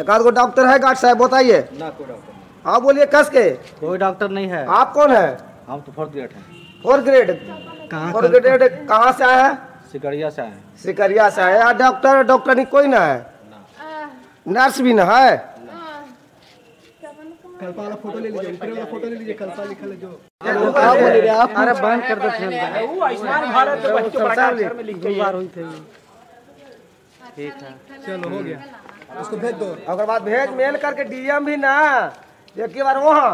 एकाध को डॉक्टर है गार्ड साहब बताइए ना, कोई डॉक्टर नहीं। हाँ बोलिए कस के। कोई डॉक्टर नहीं है। आप कौन है? हम तो 4th ग्रेड हैं। 4th grade? 4th ग्रेड कहाँ से आए हैं? सिकरिया से आए हैं। सिकरिया से आए हैं। डॉक्टर नहीं कोई ना है? नर्स भी ना है? कल्पा वाला फोटो ले लीजिए, ऊपर वाला फोटो ले लीजिए, कल्पा लिखा है जो। अरे बंद कर दो वो आयुष्मान भारत बच्चों का घर में लिख के बार हुई थी। ठीक है चलो हो गया, उसको भेज दो। अगर बात भेज मेल करके डीएम भी ना एक बार वहाँ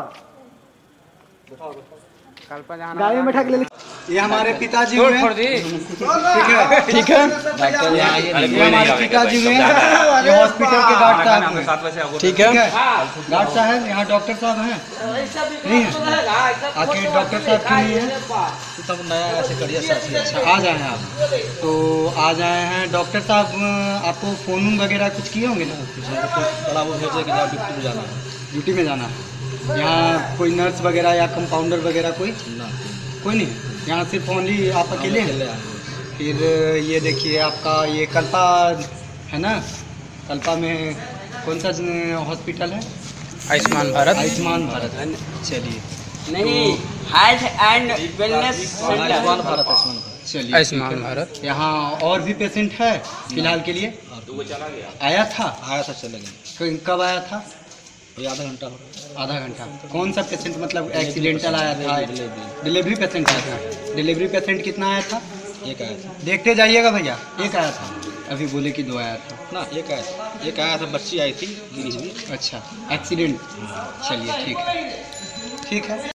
गाड़ी में बैठा के ले लीजिए। ये हमारे पिताजी हुए, ठीक है, ये हमारे पिताजी हुए, ये हॉस्पिटल के गार्ड साहब, ठीक है, गार्ड साहब यहाँ डॉक्टर साहब हैं नहीं है? आखिर डॉक्टर साहब क्यों नहीं है? सब नया सिकरिया से। अच्छा आ जाए हैं आप, तो आ जाए हैं। डॉक्टर साहब आपको फ़ोन वगैरह कुछ किए होंगे ना? बड़ा वो भेजे कि ड्यूटी में जाना है। ड्यूटी में जाना है। यहाँ कोई नर्स वगैरह या कंपाउंडर वगैरह कोई नहीं? यहाँ सिर्फ ओनली आप अकेले हैं? फिर ये देखिए आपका ये कल्पा है ना, कल्पा में कौन सा हॉस्पिटल है? आयुष्मान भारत। आयुष्मान भारत है। चलिए नहीं, health and wellness Ayushman Bharat. चलिए आयुष्मान भारत। यहाँ और भी पेशेंट है फिलहाल के लिए? आया था चले गए। कब आया था? आधा घंटा हो रहा है। आधा घंटा। कौन सा पेशेंट मतलब एक्सीडेंटल आया था? डिलीवरी पेशेंट आया था। डिलीवरी पेशेंट कितना आया था? एक आया था। देखते जाइएगा भैया, एक आया था। अभी बोले कि 2 आया था ना, एक आया था, बच्ची आई थी। अच्छा एक्सीडेंट। चलिए ठीक है, ठीक है।